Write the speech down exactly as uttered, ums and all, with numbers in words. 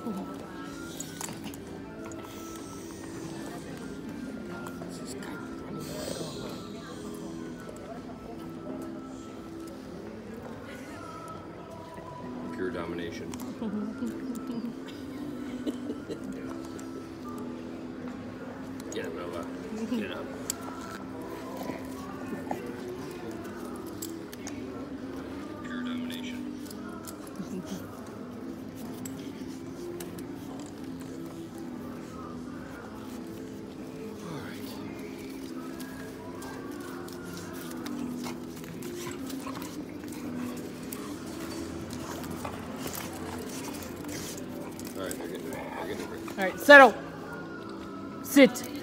Pure domination. Get him, Nova. Get him. Pure domination. Alright. Alright, they're getting, they're getting over it. Alright, settle. Sit.